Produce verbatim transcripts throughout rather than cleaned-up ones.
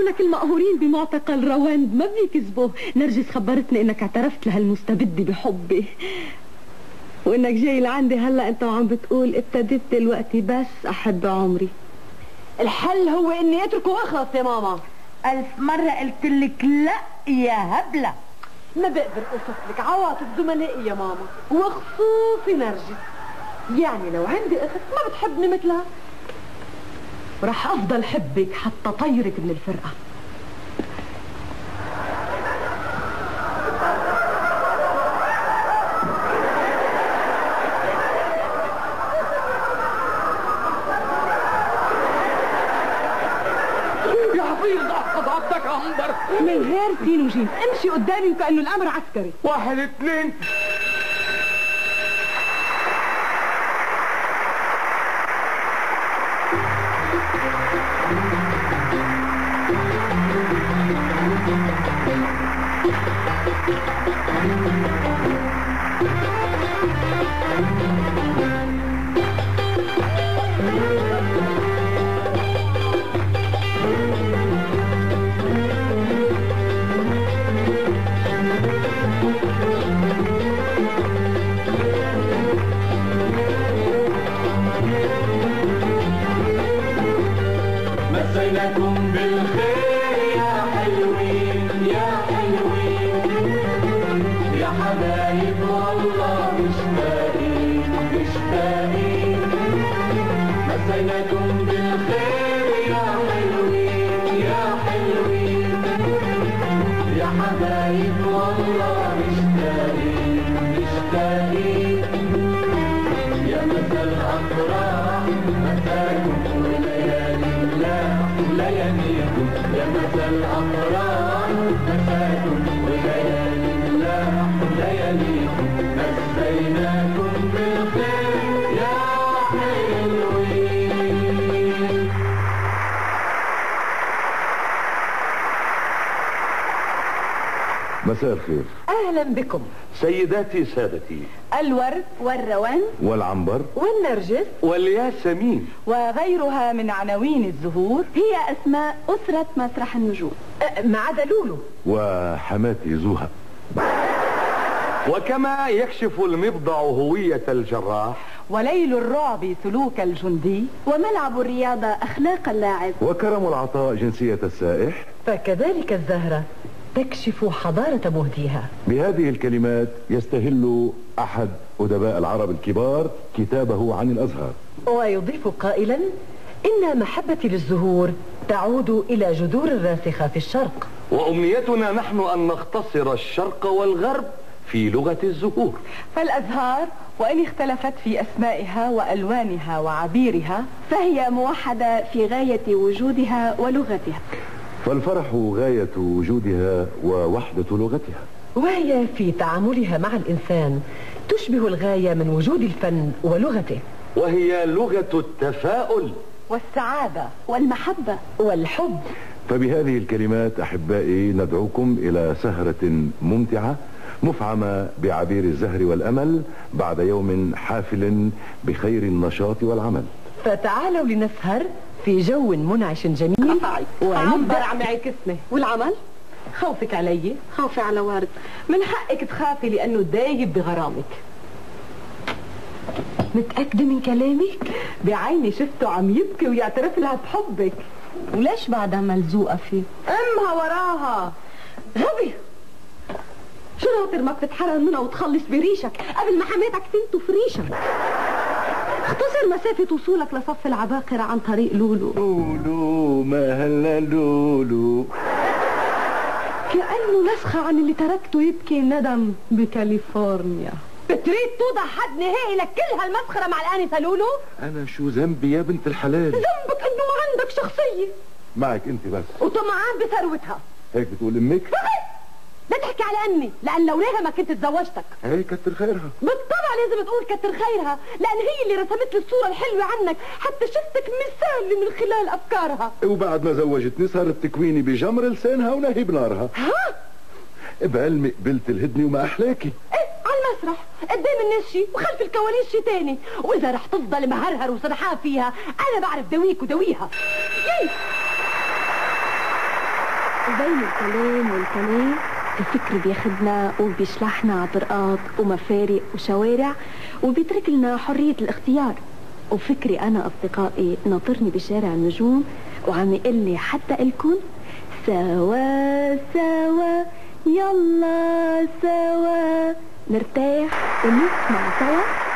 لك المقهورين بمعتقل رواند ما بيكذبوا. نرجس خبرتني انك اعترفت لهالمستبد بحبي، وانك جاي لعندي هلا انت وعم بتقول ابتديت دلوقتي بس احب عمري. الحل هو اني اتركه واخلص يا ماما. الف مرة قلت لك لا يا هبلة. ما بقدر اوصف لك عواطف زملائي يا ماما، وخصوصي نرجس. يعني لو عندي اخت ما بتحبني مثلها ورح افضل حبك حتى طيرك من الفرقة. يا حفيظ احفظ عبدك عنبر. من غير سين وجيم امشي قدامي وكأنه الامر عسكري. واحد اثنين. مسيناكم بالخير يا حلوين يا حلوين يا حبايب والله مشتاقين مشتاقين. مسيناكم بالخير يا حلوين يا حلوين يا حبايب والله مشتاقين مشتاقين. يا مسا الأفراح مساكم وليالي لياليكم. يا مسا الأفراح مساكم وليالي لياليكم. مسيناكم بالخير يا حلوين. مساء الخير. اهلا بكم سيداتي سادتي، الورد والروان والعنبر والنرجس والياسمين وغيرها من عناوين الزهور هي اسماء اسرة مسرح النجوم، ما عدا لولو وحماتي زوها. وكما يكشف المبضع هوية الجراح، وليل الرعب سلوك الجندي، وملعب الرياضة اخلاق اللاعب، وكرم العطاء جنسية السائح. فكذلك الزهرة تكشف حضارة مهديها. بهذه الكلمات يستهل أحد أدباء العرب الكبار كتابه عن الأزهار، ويضيف قائلا إن محبتي للزهور تعود إلى جذور راسخة في الشرق، وأمنيتنا نحن أن نختصر الشرق والغرب في لغة الزهور. فالأزهار وإن اختلفت في أسمائها وألوانها وعبيرها فهي موحدة في غاية وجودها ولغتها. فالفرح غاية وجودها ووحدة لغتها، وهي في تعاملها مع الإنسان تشبه الغاية من وجود الفن ولغته، وهي لغة التفاؤل والسعادة والمحبة والحب. فبهذه الكلمات أحبائي ندعوكم إلى سهرة ممتعة مفعمة بعبير الزهر والأمل بعد يوم حافل بخير النشاط والعمل. فتعالوا لنسهر في جو منعش جميل ونبدأ عم يعكسني. والعمل خوفك علي خوفي على ورد. من حقك تخافي لأنه دايب بغرامك. متأكدة من كلامك؟ بعيني شفته عم يبكي ويعترف لها بحبك. وليش بعدها ملزوقة فيه؟ امها وراها غبي. شو ناطر ما بتتحرر منها وتخلص بريشك قبل ما حماتك تنتو فريشك؟ اختصر مسافة وصولك لصف العباقرة عن طريق لولو. لولو ما هلا لولو، كأنه نسخة عن اللي تركته يبكي ندم بكاليفورنيا. بتريد توضع حد نهائي لكل هالمسخرة مع الآنسة لولو؟ أنا شو ذنبي يا بنت الحلال؟ ذنبك إنه ما عندك شخصية. معك أنت بس، وطمعان بثروتها. هيك بتقول أمك؟ لا تحكي على أمي، لأن لولاها ما كنت تزوجتك. هي كتر خيرها. بالطبع لازم تقول كتر خيرها، لأن هي اللي رسمت لي الصورة الحلوة عنك حتى شفتك مثالي من خلال أفكارها. وبعد ما زوجتني صارت تكويني بجمر لسانها ونهي بنارها. ها؟ بعلمي قبلت الهدني وما أحلاكي. إيه على المسرح قدام الناس شي وخلف الكواليس شي تاني، وإذا رح تفضل مهرهر وسرحان فيها أنا بعرف دويك ودويها. يي وبين الكلام والكلام الفكر بياخدنا وبيشلحنا على طرقات ومفارق وشوارع وبيترك لنا حرية الاختيار. وفكري أنا أصدقائي ناطرني بشارع النجوم وعم يقول لي حتى الكل سوا سوا يلا سوا نرتاح ونسمع سوا.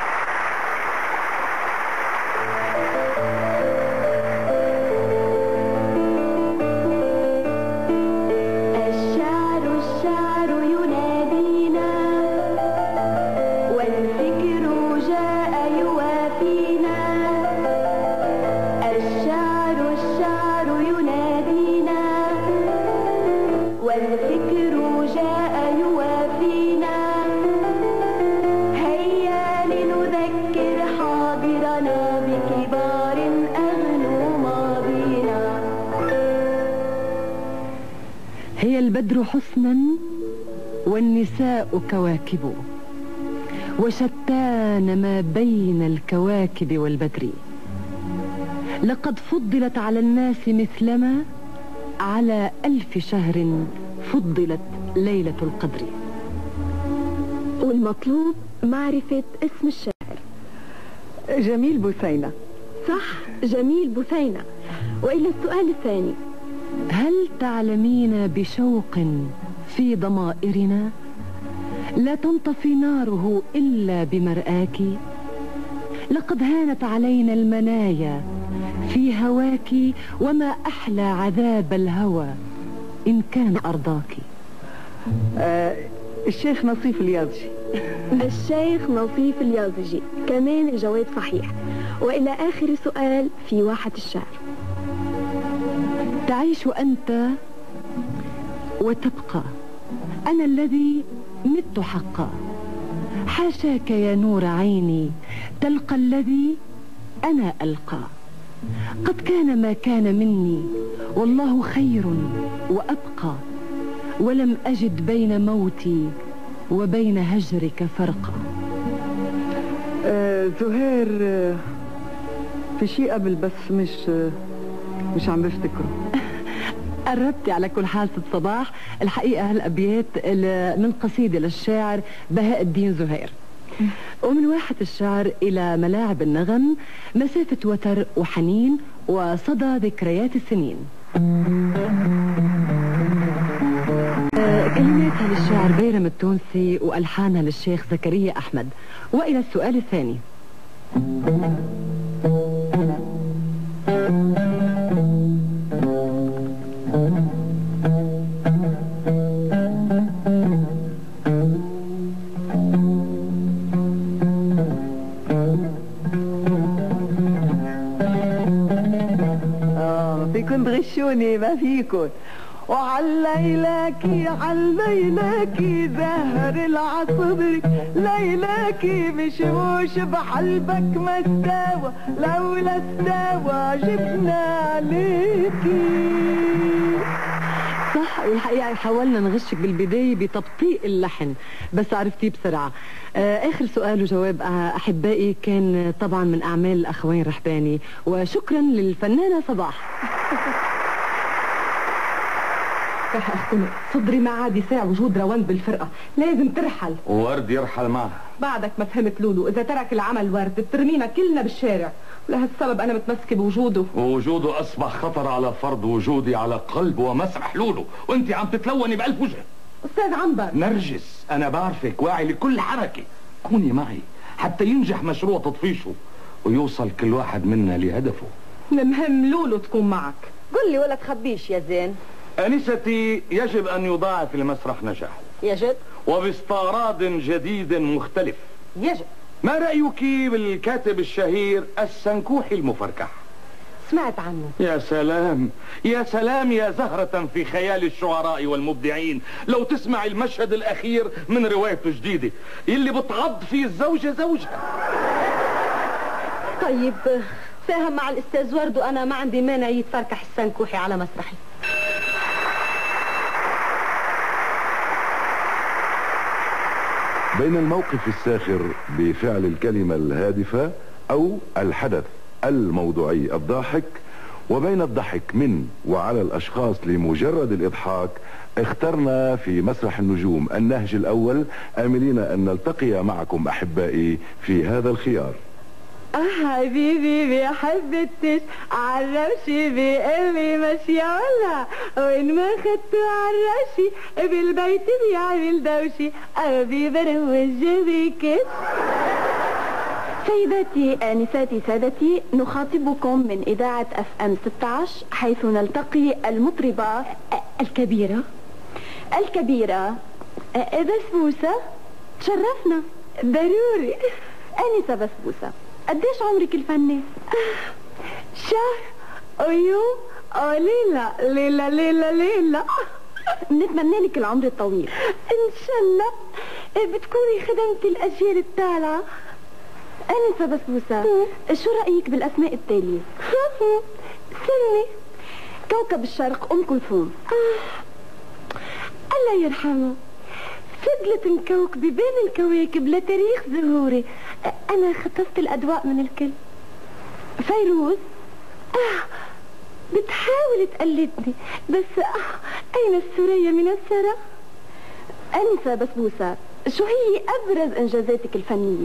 هي البدر حسنا والنساء كواكب وشتان ما بين الكواكب والبدر. لقد فضلت على الناس مثلما على ألف شهر فضلت ليلة القدر. والمطلوب معرفة اسم الشاعر. جميل بثينة. صح، جميل بثينة. وإلى السؤال الثاني، هل تعلمين بشوق في ضمائرنا لا تنطفي ناره إلا بمرآك؟ لقد هانت علينا المنايا في هواك وما أحلى عذاب الهوى إن كان أرضاك. آه الشيخ نصيف اليازجي. الشيخ نصيف اليازجي، كمان الجواب صحيح. وإلى آخر سؤال في واحة الشعر، تعيش أنت وتبقى، أنا الذي مت حقا. حاشاك يا نور عيني تلقى الذي أنا ألقى. قد كان ما كان مني والله خير وأبقى، ولم أجد بين موتي وبين هجرك فرقا. آه زهير، آه في شيء قبل بس مش آه مش عم بفتكره. قربتي على كل حال ست صباح. الحقيقة هالأبيات من قصيدة للشاعر بهاء الدين زهير. ومن واحة الشعر إلى ملاعب النغم، مسافة وتر وحنين وصدى ذكريات السنين. كلماتها للشاعر بيرم التونسي وألحانها للشيخ زكريا أحمد. وإلى السؤال الثاني، اه فيكن تغشوني ما فيكن. وعليلاكي عليلاكي زهر العصبري، ليلاكي مشموش بحلبك ما استوى، لولا استوى جبنا عليكي. صح. والحقيقة حاولنا نغشك بالبداية بتبطيء اللحن بس عرفتيه بسرعة. آه آخر سؤال وجواب أحبائي كان طبعا من أعمال الأخوين رحباني، وشكرا للفنانة صباح. راح أختنق صدري ما عاد يساع وجود روان بالفرقة، لازم ترحل. وورد يرحل معها. بعدك ما فهمت لولو، إذا ترك العمل ورد بترمينا كلنا بالشارع، ولهالسبب أنا متمسكة بوجوده. ووجوده أصبح خطر على فرض وجودي على قلب ومسرح لولو، وأنت عم تتلوني بألف وجه. أستاذ عنبر نرجس، أنا بعرفك واعي لكل حركة، كوني معي حتى ينجح مشروع تطفيشه ويوصل كل واحد منا لهدفه. المهم لولو تكون معك. قل لي ولا تخبيش يا زين. أنستي، يجب أن يضاعف المسرح نجاحه. يجب. وباستعراض جديد مختلف. يجب. ما رأيك بالكاتب الشهير السنكوحي المفركح؟ سمعت عنه. يا سلام يا سلام يا زهرة في خيال الشعراء والمبدعين، لو تسمع المشهد الأخير من روايته جديدة اللي بتغض فيه الزوجة زوجها. طيب فاهم مع الأستاذ ورد، وأنا ما عندي مانع يتفركح السنكوحي على مسرحي. بين الموقف الساخر بفعل الكلمة الهادفة أو الحدث الموضوعي الضاحك، وبين الضحك من وعلى الأشخاص لمجرد الإضحاك اخترنا في مسرح النجوم النهج الأول، آملين أن نلتقي معكم أحبائي في هذا الخيار. حبيبي بحبتش عرفشي بقلبي ماشي علا، وين ما خدته عرشي بالبيت بيعمل دوشي، قلبي بروج بكش. سيداتي آنساتي سادتي، نخاطبكم من إذاعة أف أم ستة عشر، حيث نلتقي المطربة الكبيرة الكبيرة بسبوسة. تشرفنا ضروري. آنسة بسبوسة، قديش عمرك الفني؟ شهر ويوم وليلة ليلة ليلة ليلة. بنتمنى لك العمر الطويل إن شاء الله، بتكوني خدمتي الأجيال التالعة. أنسة بسبوسة، شو رأيك بالأسماء التالية؟ سمي. كوكب الشرق أم كلثوم. الله يرحمه، فضلت مكوكبة بين الكواكب لتاريخ ظهوري، أنا خطفت الأدواء من الكل. فيروز، آه بتحاول تقلدني بس آه أين السورية من السرى؟ أنسة بسبوسة، شو هي أبرز إنجازاتك الفنية؟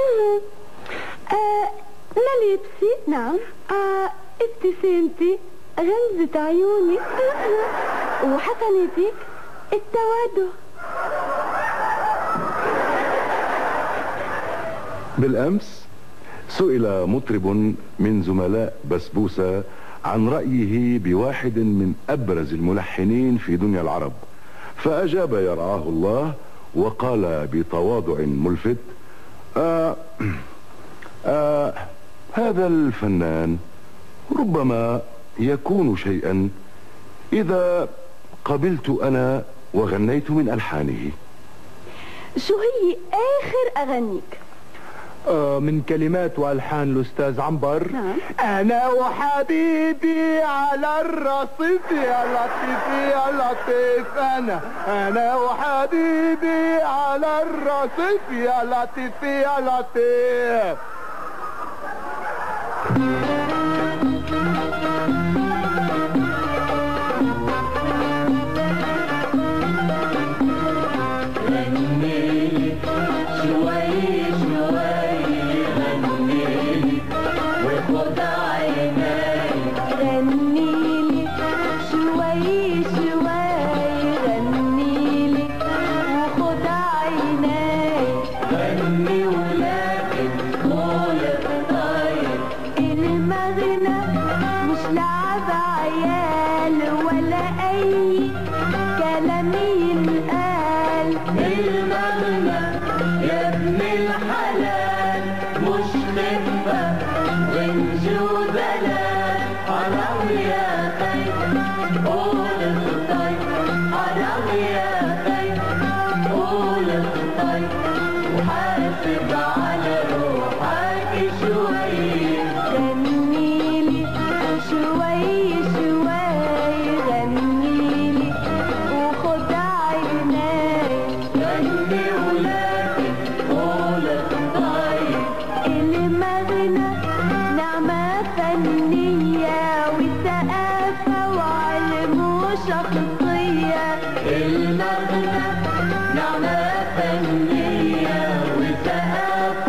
آه ملابسي، نعم، آه ابتسامتي، غمزة عيوني، وحسناتك التواضع. بالأمس سئل مطرب من زملاء بسبوسة عن رأيه بواحد من أبرز الملحنين في دنيا العرب، فأجاب يرعاه الله وقال بتواضع ملفت: آه آه هذا الفنان ربما يكون شيئا إذا قبلت أنا وغنيت من ألحانه. شو هي آخر أغانيك؟ آه من كلمات والحان الاستاذ عنبر. نعم. انا وحبيبي على الرصيف يا لطيف يا لطيف، انا انا وحبيبي على الرصيف يا لطيف يا لطيف. المغنى نعمة فنية وثقافة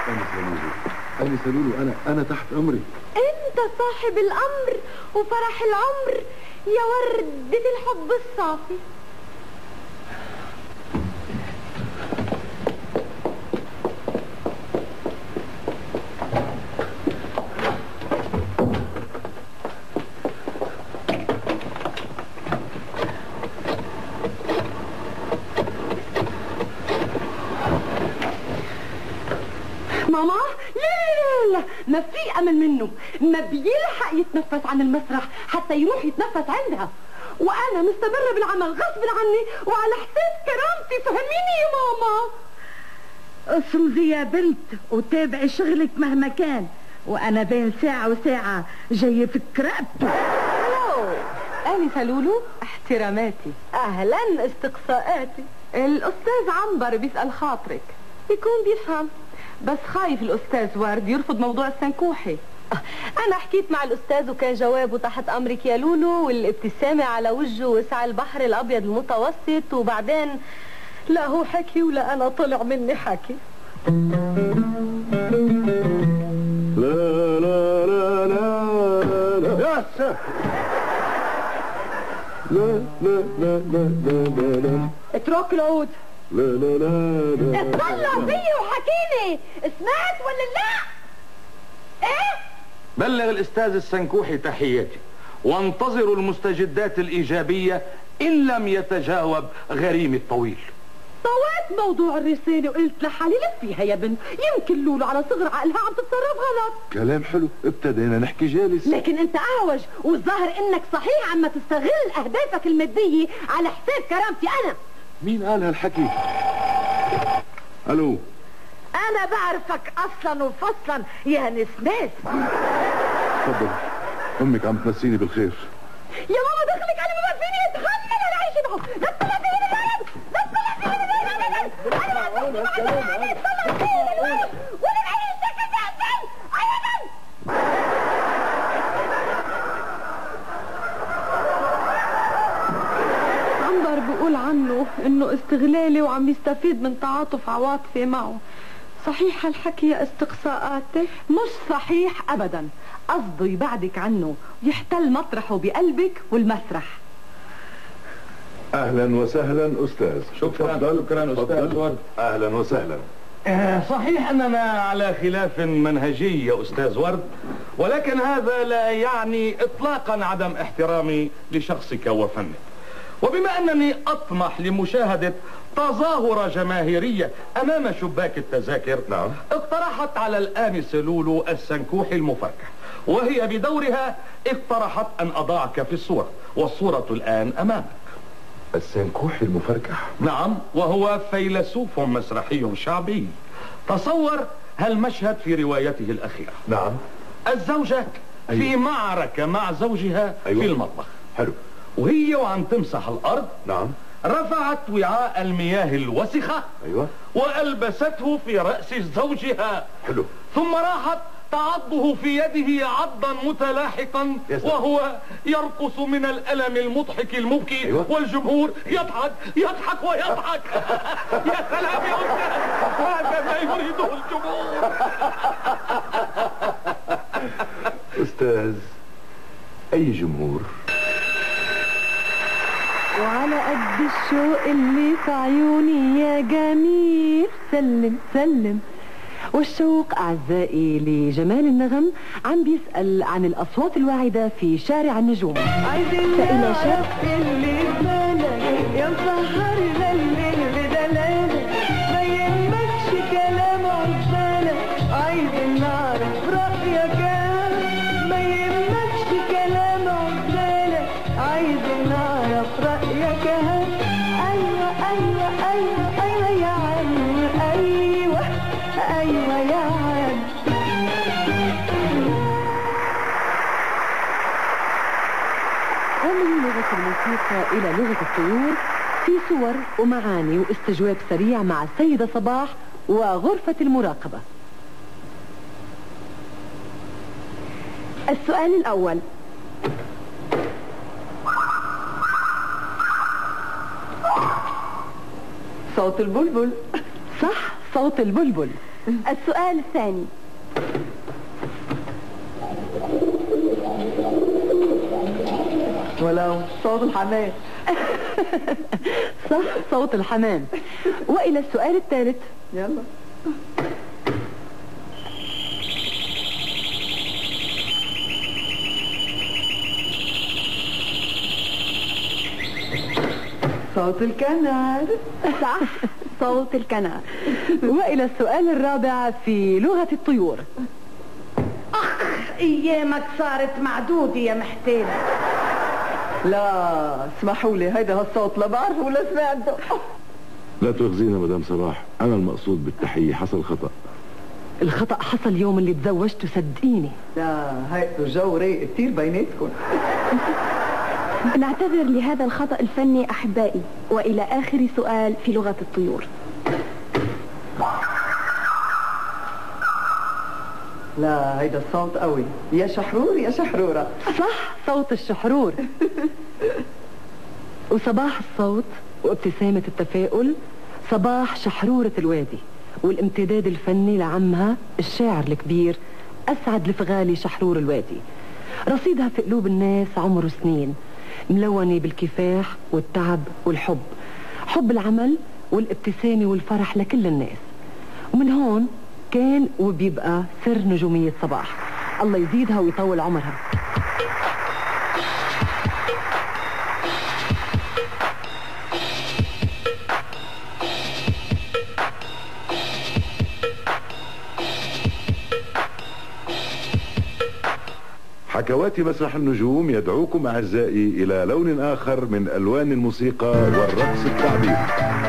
أنسة لولو، أنسة لولو، أنا أنا تحت أمري. انت صاحب الامر وفرح العمر يا وردة الحب الصافي. ماما لا لا لا ما في امل منه، ما بيلحق يتنفس عن المسرح حتى يروح يتنفس عندها، وانا مستمره بالعمل غصب عني وعلى حساب كرامتي. فهميني يا ماما. اصمدي يا بنت وتابعي شغلك مهما كان، وانا بين ساعه وساعه جايه في رقبته. الو انسه لولو، احتراماتي. اهلا استقصاءاتي. الاستاذ عنبر بيسال خاطرك، يكون بيفهم بس خايف الاستاذ ورد يرفض موضوع السنكوحي. انا حكيت مع الاستاذ وكان جوابه تحت امرك يا لولو، والابتسامه على وجهه وسع البحر الابيض المتوسط، وبعدين لا هو حكي ولا انا طلع مني حكي. لا لا لا لا لا يا ساتر. لا لا لا لا لا لا لا اترك العود. لا لا لا لا اطلع فيي وحكيني، سمعت ولا لا؟ ايه؟ بلغ الأستاذ السنكوحي تحياتي، وانتظروا المستجدات الإيجابية إن لم يتجاوب غريمي الطويل. طويت موضوع الرسالة وقلت لحالي لف فيها يا بنت، يمكن لولو على صغر عقلها عم تتصرف غلط. كلام حلو، ابتدينا نحكي جالس. لكن انت اعوج، والظاهر انك صحيح عم تستغل اهدافك المادية على حساب كرامتي انا. مين قال هالحكي؟ الو، انا بعرفك اصلا وفصلا يا نسناس. تفضل، امك عم تمسيني بالخير. يا ماما دخلك على ما فيني اتخلي انا عايش معه. لا تطلع فيني بالولد، لا تطلع فيني بالولد. انا ما اطلع فيني بالولد ولا العين سكت يا حسين. عيني عنبر بيقول عنه انه استغلالي وعم يستفيد من تعاطف عواطفي معه. صحيح هالحكي يا استقصاءاتي؟ مش صحيح ابدا، قصده يبعدك عنه ويحتل مطرحه بقلبك والمسرح. اهلا وسهلا استاذ. شكرا تفضل. شكرا أستاذ ورد. اهلا وسهلا. آه صحيح أننا على خلاف منهجي يا أستاذ ورد، ولكن هذا لا يعني إطلاقا عدم احترامي لشخصك وفنك. وبما أنني أطمح لمشاهدة تظاهرة جماهيرية أمام شباك التذاكر، نعم، اقترحت على الآنسة لولو السنكوحي المفركح، وهي بدورها اقترحت أن أضعك في الصورة، والصورة الآن أمامك. السنكوحي المفركح؟ نعم، وهو فيلسوف مسرحي شعبي. تصور هالمشهد في روايته الأخيرة. نعم. الزوجة أيوة. في معركة مع زوجها أيوة. في المطبخ. حلو. وهي وعم تمسح الأرض، نعم، رفعت وعاء المياه الوسخة، أيوة، وألبسته في رأس زوجها. حلو. ثم راحت تعضه في يده عضا متلاحقا وهو يرقص من الألم المضحك المبكي. أيوة. والجمهور يضحك يضحك ويضحك. يا سلام يا أستاذ، هذا ما يريده الجمهور. أستاذ، أي جمهور؟ وعلى قد الشوق اللي في عيوني يا جميل سلم سلم. والشوق أعزائي لجمال النغم عم بيسأل عن الأصوات الواعدة في شارع النجوم. عايزين نعرف اللي بالك يا مسهر الليل بدلالك، ما يهمكش كلام عزالك. عايزين نعرف رأيك، ما يهمكش كلام عزالك. عايزين نعرف رأيك. أيوة أيوة أيوة أيوة يا عم، أيوة أيوة يا عم. ومن لغة الموسيقى إلى لغة الطيور، في صور ومعاني واستجواب سريع مع السيدة صباح وغرفة المراقبة. السؤال الأول: صوت البلبل. صح، صوت البلبل. السؤال الثاني. ولو صوت الحمام. صح، صوت الحمام. وإلى السؤال الثالث. يلا. صوت الكنار. صح، صوت الكنار. وإلى السؤال الرابع في لغة الطيور. أخ أيامك صارت معدودة يا محتال. لا اسمحوا لي، هيدا هالصوت لا بعرفه ولا سمعته. لا تخزينا مدام صباح، انا المقصود بالتحية حصل خطأ. الخطأ حصل يوم اللي تزوجته صدقيني. لا هيدا الجو رايق كتير بيناتكم. نعتذر لهذا الخطأ الفني أحبائي، وإلى آخر سؤال في لغة الطيور. لا هيدا الصوت قوي، يا شحرور يا شحرورة. صح، صوت الشحرور. وصباح الصوت وابتسامة التفاؤل صباح شحرورة الوادي، والامتداد الفني لعمها الشاعر الكبير أسعد الفغالي شحرور الوادي. رصيدها في قلوب الناس عمره سنين، ملونة بالكفاح والتعب والحب، حب العمل والابتسامة والفرح لكل الناس. ومن هون كان وبيبقى سر نجومية صباح، الله يزيدها ويطول عمرها. حكوات مسرح النجوم يدعوكم أعزائي إلى لون آخر من ألوان الموسيقى والرقص التعبيري.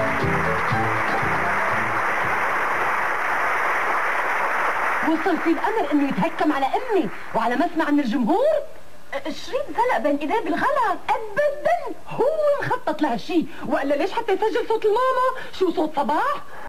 وصل في الأمر إنه يتهكم على أمي وعلى مسمع من الجمهور. شريط زلق بين ايديه بالغلط. أبدا، هو مخطط لهالشي، وإلا ليش حتى يسجل صوت الماما؟ شو صوت صباح؟